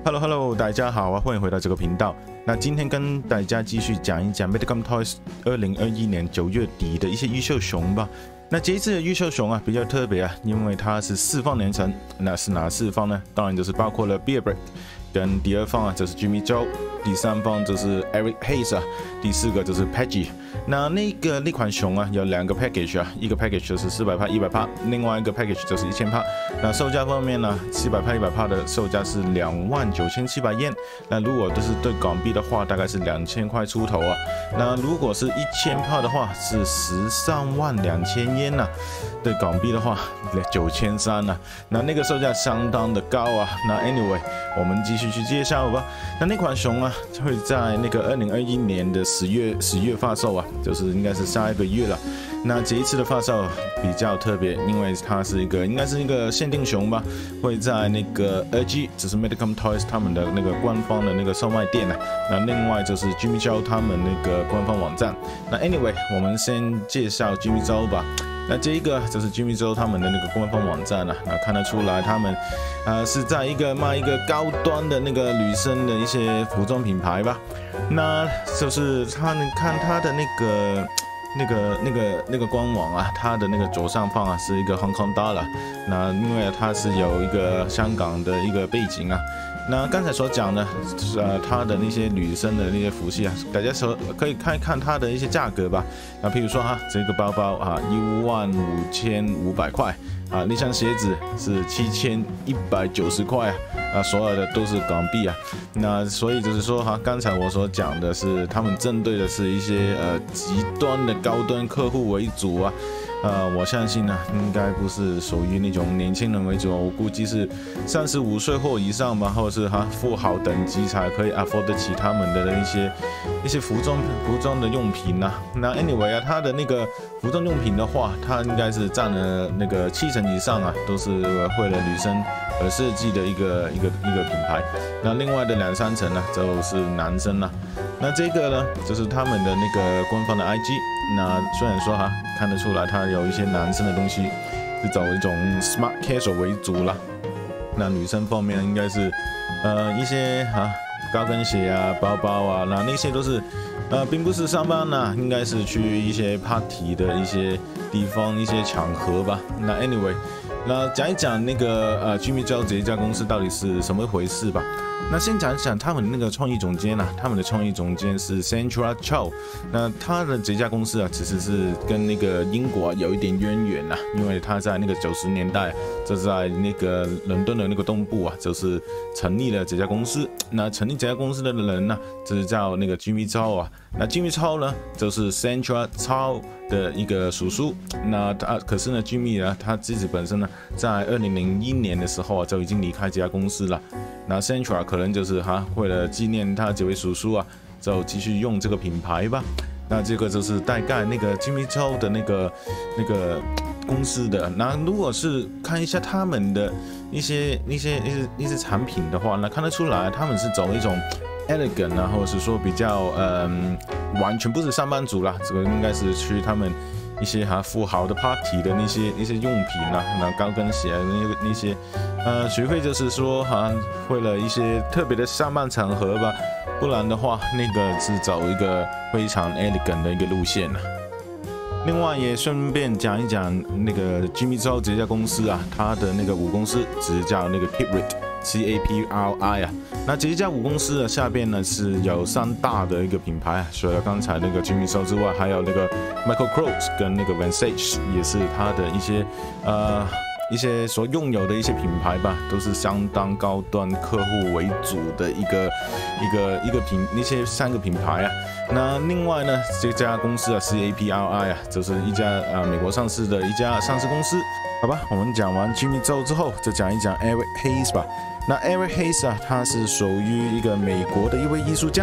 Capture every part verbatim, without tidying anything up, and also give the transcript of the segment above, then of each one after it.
Hello Hello， 大家好啊，欢迎回到这个频道。那今天跟大家继续讲一讲 Medicom Toys 二零二一年九月底的一些预售熊吧。那这一次的预售熊啊比较特别啊，因为它是四方连成。那是哪四方呢？当然就是包括了 Bearbrick， 跟第二方啊就是 Jimmy Chou， 第三方就是 Eric Haze 啊，第四个就是 Peggy。那那个那款熊啊有两个 package 啊，一个 package 就是四百帕、一百帕，另外一个 package 就是一千帕。那售价方面呢，七百帕、一百帕的售价是两万九千七百yen。那如果都是对港币的话，大概是两千块出头啊。那如果是一千帕的话，是十三万两千yen呐。对港币的话，九千三呐。那那个售价相当的高啊。那 anyway， 我们继续去介绍吧。那那款熊啊，会在那个二零二一年的十月十月发售啊。就是应该是下一个月了。那这一次的发售比较特别，因为它是一个应该是一个限定熊吧，会在那个 二 G， 就是 Medicom Toys 他们的那个官方的那个售卖店啊。那另外就是 Jimmy Chou 他们那个官方网站。那 anyway， 我们先介绍 Jimmy Chou 吧。那这一个就是 Jimmy Chou 他们的那个官方网站啊，那看得出来他们呃是在一个卖一个高端的那个女生的一些服装品牌吧。那就是他能看他的那个那个那个那个官网啊，它的那个左上方啊是一个 Hong Kong dollar。那因为它是有一个香港的一个背景啊。那刚才所讲的，就是呃，它的那些女生的那些服饰啊，大家说可以看一看它的一些价格吧。那譬如说哈，这个包包啊，一万五千五百块啊，那双鞋子是七千一百九十块啊，啊，所有的都是港币啊。那所以就是说哈，刚才我所讲的是，他们针对的是一些呃极端的高端客户为主啊。呃，我相信呢，应该不是属于那种年轻人为主，我估计是三十五岁或以上吧，或者是哈富豪等级才可以 afford 得起他们的一些一些服装服装的用品呐、啊。那 anyway 啊，它的那个服装用品的话，它应该是占了那个七成以上啊，都是为了女生而设计的一个一个一个品牌。那另外的两三成呢，就是男生啦、啊。那这个呢，就是他们的那个官方的 I G。那虽然说哈看得出来，它有一些男生的东西是走一种 smart casual 为主啦。那女生方面应该是呃一些哈高跟鞋啊、包包啊，那那些都是呃并不是上班啦，应该是去一些 party 的一些地方、一些场合吧。那 anyway， 那讲一讲那个呃 Jimmy Chou 这一家公司到底是什么回事吧。那先讲一讲他们那个创意总监啊，他们的创意总监是 Sandra Chou。那他的这家公司啊，其实是跟那个英国、啊、有一点渊源啊，因为他在那个九十年代，就在那个伦敦的那个东部啊，就是成立了这家公司。那成立这家公司的人呢，就是叫那个 Jimmy Chou 啊。那 Jimmy Chou 呢，就是 Sandra Chou 的一个叔叔。那他可是呢 ，Jimmy 呢，他自己本身呢，在二零零一年的时候啊，就已经离开这家公司了。那 Sandra 可能就是哈，为了纪念他这位叔叔啊，就继续用这个品牌吧。那这个就是大概那个 Jimmy Chou 的那个那个公司的。那如果是看一下他们的一些一些一些一些产品的话，那看得出来他们是走一种 elegant 啊，或者是说比较嗯，完全不是上班族啦，这个应该是去他们一些哈富豪的 party 的那些一些用品啊，那高跟鞋啊那那些，呃，除非就是说哈，为了一些特别的上班场合吧，不然的话，那个是走一个非常 elegant 的一个路线啊。另外也顺便讲一讲那个 Jimmy Chou 这家公司啊，它的那个母公司只叫那个 Capri，C A P R I 啊。那这一家母公司的下边呢是有三大的一个品牌啊，除了刚才那个 Jimmy Chou 之外，还有那个 Michael Kors 跟那个 Versace 也是它的一些呃一些所拥有的一些品牌吧，都是相当高端客户为主的一个一个一个品那些三个品牌啊。那另外呢，这家公司啊 C A P R I 啊，就是一家呃美国上市的一家上市公司。好吧，我们讲完 Jimmy Chou 之后，就讲一讲 Eric Haze 吧。那 Eric Haze 啊，他是属于一个美国的一位艺术家。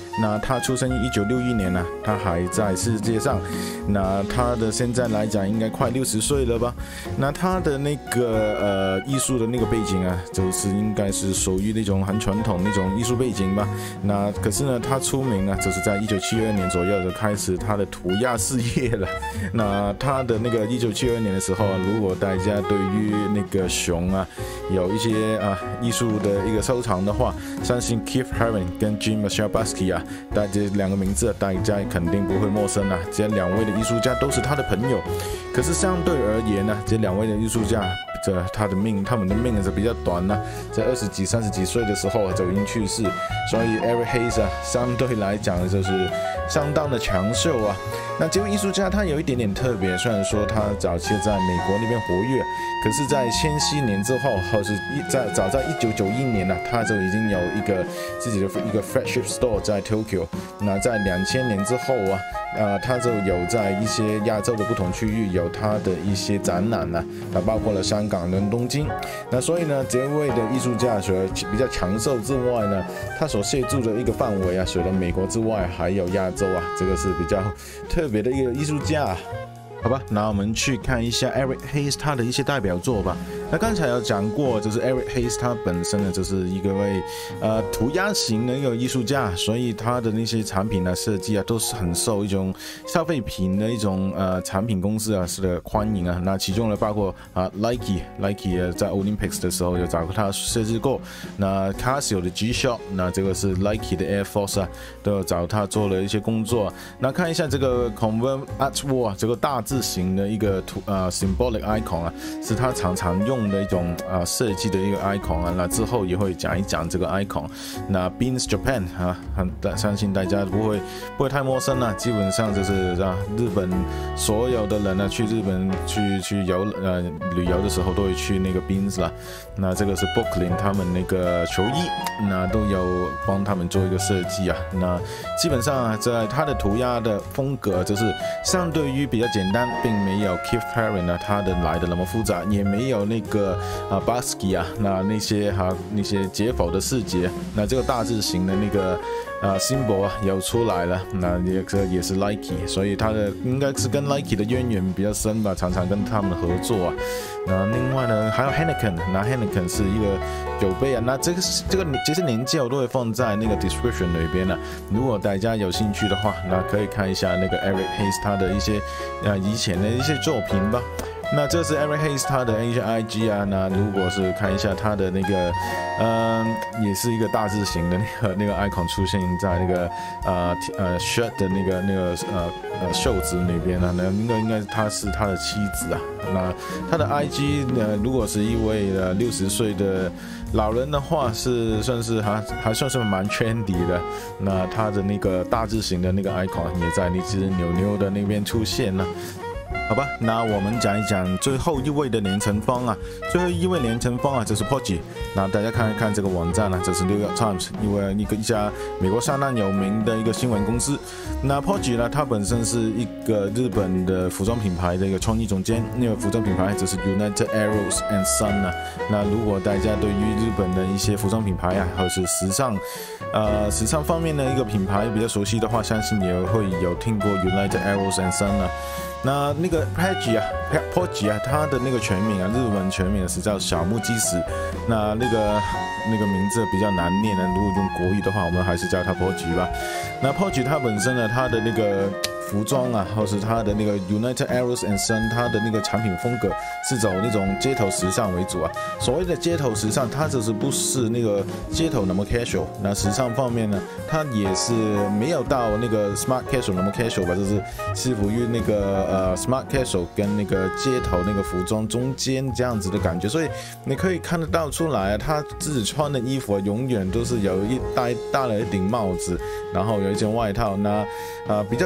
那他出生于一九六一年呢、啊，他还在世界上。那他的现在来讲应该快六十岁了吧？那他的那个呃艺术的那个背景啊，就是应该是属于那种很传统那种艺术背景吧。那可是呢，他出名呢，就是在一九七二年左右就开始他的涂鸦事业了。那他的那个一九七二年的时候啊，如果大家对于那个熊啊有一些啊艺术的一个收藏的话，相信 Keith Haring 跟 Jim Shelbusky 啊，大家两个名字大家肯定不会陌生啊。这两位的艺术家都是他的朋友。可是相对而言呢，这两位的艺术家，这他的命，他们的命是比较短呢、啊，在二十几、三十几岁的时候就已经去世，所以 Eric Haze 啊，相对来讲就是相当的长寿啊。那这位艺术家他有一点点特别，虽然说他早期在美国那边活跃，可是，在千禧年之后，或是在早在一九九一年呢、啊，他就已经有一个自己的一个 flagship store 在 Tokyo。那在两千年之后啊，呃，他就有在一些亚洲的不同区域有他的一些展览呢、啊，那包括了香港跟东京。那所以呢，这位的艺术家除了比较长寿之外呢，他所协助的一个范围啊，除了美国之外，还有亚洲啊，这个是比较特别的一个艺术家。好吧，那我们去看一下 Eric Haze 他的一些代表作吧。那刚才有讲过，就是 Eric Haze 他本身呢，就是一个位呃涂鸦型的一个艺术家，所以他的那些产品啊、设计啊，都是很受一种消费品的一种呃产品公司啊是的欢迎啊。那其中呢，包括啊 Nike，Nike 在 Olympics 的时候有找过他设计过。那 Casio 的 G-Shock， 那这个是 Nike 的 Air Force 啊，都有找他做了一些工作。那看一下这个 Convert Art Wall 这个大字型的一个图呃 symbolic icon 啊，是他常常用的一种呃设计的一个 icon 啊。那之后也会讲一讲这个 icon。那 Beams Japan 啊，很相信大家不会不会太陌生了，基本上就是啊日本所有的人呢、啊、去日本去去游呃旅游的时候都会去那个 Beams 啦。那这个是 Brooklyn 他们那个球衣，那都有帮他们做一个设计啊。那基本上啊，在他的涂鸦的风格就是相对于比较简单。并没有 Keith Haring 呢，他的来的那么复杂，也没有那个啊 Busky 啊，那那些哈、啊、那些解剖的细节，那这个大字型的那个啊 symbol 啊有出来了，那也这也是 Nike， 所以他的应该是跟 Nike 的渊源比较深吧，常常跟他们合作啊。那另外呢，还有 Heineken， 那 Heineken 是一个酒杯啊，那这个这个这些年纪我都会放在那个 description 里边呢、啊。如果大家有兴趣的话，那可以看一下那个 Eric Haze 他的一些啊以前的一些作品吧。那这是 Eric Haze 他的一些 I G 啊，那如果是看一下他的那个，嗯、呃，也是一个大字型的那个那个 icon 出现在那个呃呃 shirt 的那个那个呃呃袖子那边啊，那应该应该他是他的妻子啊。那他的 I G 呢，如果是一位呃六十岁的老人的话，是算是还还算是蛮 trendy 的。那他的那个大字型的那个 icon 也在那只牛牛的那边出现了。好吧，那我们讲一讲最后一位的连城方啊，最后一位连城方啊，就是 Poggi。那大家看一看这个网站啊，这是 New York Times， 因为一个一家美国相当有名的一个新闻公司。那 Poggi 呢，它本身是一个日本的服装品牌的一个创意总监，那个服装品牌就是 United Arrows and Sun 啊。那如果大家对于日本的一些服装品牌啊，或者是时尚，呃，时尚方面的一个品牌比较熟悉的话，相信也会有听过 United Arrows and Sun 啊。那那个 Poggi 啊 ，Poggi 啊，它的那个全名啊，日文全名是叫小木基史。那那个那个名字比较难念的，如果用国语的话，我们还是叫它 Poggi 吧。那 Poggi 它本身呢，它的那个服装啊，或是它的那个 United Arrows and Sun， 它的那个产品风格是走那种街头时尚为主啊。所谓的街头时尚，它只是不是那个街头那么 casual。那时尚方面呢，它也是没有到那个 smart casual 那么 casual 吧，就是适服于那个呃 smart casual 跟那个街头那个服装中间这样子的感觉。所以你可以看得到出来，他自己穿的衣服永远都是有一戴戴了一顶帽子，然后有一件外套，那啊、呃、比较适合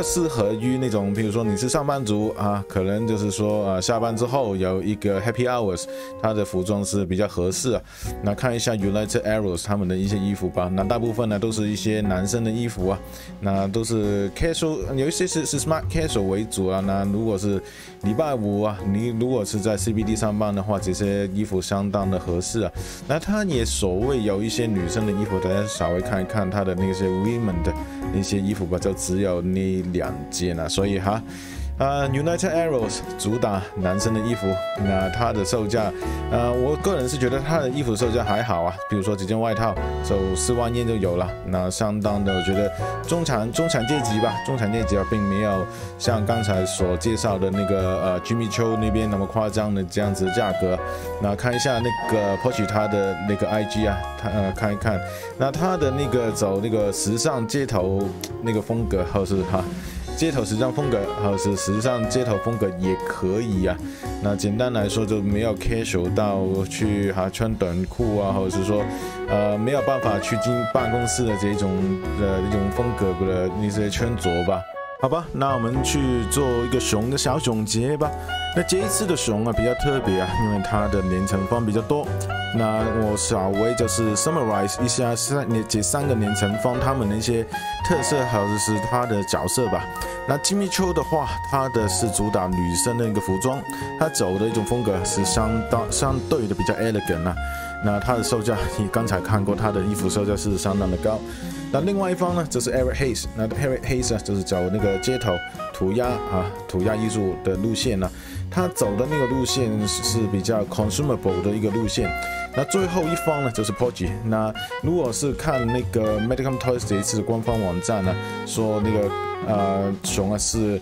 合于那种，比如说你是上班族啊，可能就是说呃下班之后有一个 happy hours， 它的服装是比较合适啊。那看一下 United Arrows 他们的一些衣服吧，那大部分呢都是一些男生的衣服啊，那都是 casual， 有一些是是 smart casual 为主啊。那如果是礼拜五啊，你如果是在 C B D 上班的话，这些衣服相当的合适啊。那它也所谓有一些女生的衣服，大家稍微看一看它的那些 women 的那些衣服吧，就只有那两件啊，所以哈。呃 ，United Arrows 主打男生的衣服，那它的售价，呃，我个人是觉得它的衣服售价还好啊，比如说几件外套就四万yen就有了，那相当的，我觉得中产中产阶级吧，中产阶级啊，并没有像刚才所介绍的那个呃 Jimmy Choo 那边那么夸张的这样子的价格。那看一下那个 Porsche 它的那个 I G 啊，它呃看一看，那它的那个走那个时尚街头那个风格，或是哈。街头时尚风格，或者是时尚街头风格也可以啊。那简单来说，就没有 casual 到去哈穿短裤啊，或者是说，呃，没有办法去进办公室的这种呃一种风格的那些穿着吧。好吧，那我们去做一个熊的小总结吧。那这一次的熊啊比较特别啊，因为它的年层方比较多。那我稍微就是 summarize 一下三这三个年层方他们的一些特色，还有就是它的角色吧。那 Jimmy Choo 的话，它的是主打女生的一个服装，它走的一种风格是相当相对的比较 elegant 啊。那它的售价，你刚才看过它的衣服售价是相当的高。那另外一方呢，就是 Eric Haze， 那 Eric Haze 啊，就是走那个街头涂鸦啊，涂鸦艺术的路线呢、啊。他走的那个路线是比较 consumable 的一个路线。那最后一方呢，就是 Porsche。那如果是看那个 Medicom Toys 这一次官方网站呢，说那个呃熊啊是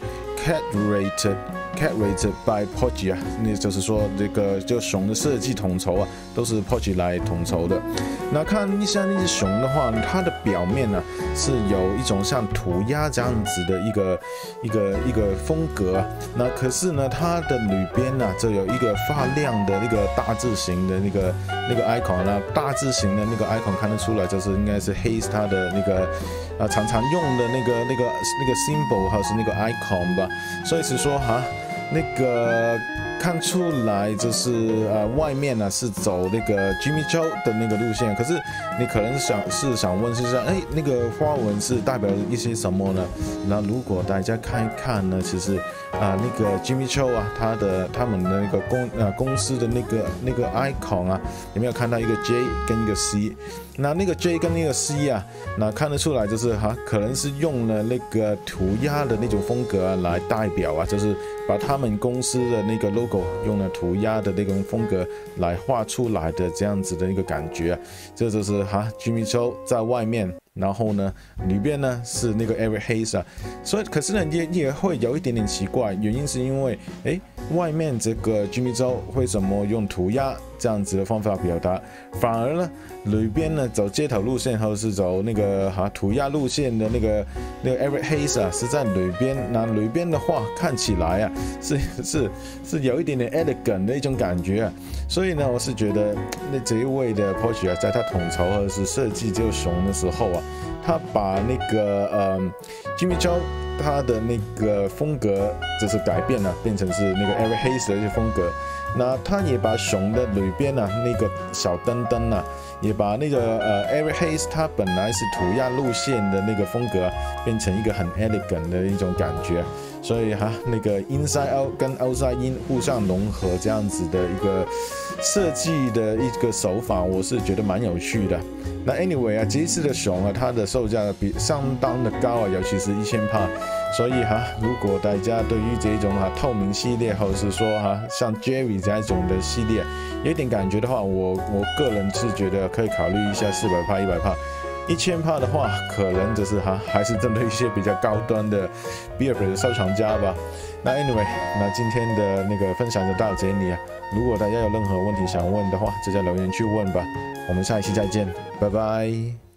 curated curated by Porsche 啊，那就是说这个就熊的设计统筹啊，都是 Porsche 来统筹的。那看一下那只熊的话，它的表面呢是有一种像涂鸦这样子的一个一个一个风格啊。那可是呢，它的里边呢就有一个发亮的那个大字形的那个那个 icon 那大字形的那个 icon 看得出来，就是应该是 Haze 它的那个啊常常用的那个那个那个 symbol 还是那个 icon 吧。所以是说哈，那个。看出来就是呃外面呢是走那个 Jimmy Choo 的那个路线，可是你可能想是想问是说，哎，那个花纹是代表一些什么呢？那如果大家看一看呢，其实啊、呃、那个 Jimmy Choo 啊，他的他们的那个公呃公司的那个那个 icon 啊，有没有看到一个 J 跟一个 C？ 那那个 J 跟那个 C 啊，那看得出来就是哈，可能是用了那个涂鸦的那种风格啊来代表啊，就是把他们公司的那个 logo 用了涂鸦的那种风格来画出来的这样子的一个感觉啊，这就是哈 Jimmy Choo 在外面。然后呢，里边呢是那个 Eric Haze 啊，所以可是呢也也会有一点点奇怪，原因是因为哎外面这个 Jimmy Choo 为什么用涂鸦这样子的方法表达，反而呢里边呢走街头路线或者是走那个哈涂鸦路线的那个那个 Eric Haze 啊是在里边，那里边的话看起来啊是是是有一点点 elegant 的一种感觉啊，所以呢我是觉得那这一位的 Porsche 啊，在他统筹或者是设计这个熊的时候啊。他把那个呃 Jimmy Choo 他的那个风格就是改变了，变成是那个 Eric Haze 的一些风格。那他也把熊的里边啊那个小灯灯啊，也把那个呃 Eric Haze 他本来是涂鸦路线的那个风格、啊，变成一个很 elegant 的一种感觉。所以哈，那个 inside out 跟 outside in 互相融合这样子的一个设计的一个手法，我是觉得蛮有趣的。那 anyway 啊，这一次的熊啊，它的售价比相当的高啊，尤其是一千帕。所以哈，如果大家对于这种哈透明系列，或者是说哈像 Jerry 这种的系列有点感觉的话，我我个人是觉得可以考虑一下四百帕、一百帕。一千帕的话，可能就是哈还是针对一些比较高端的 beer 的收藏家吧。那 anyway， 那今天的那个分享就到这里啊。如果大家有任何问题想问的话，直接留言去问吧。我们下一期再见，拜拜。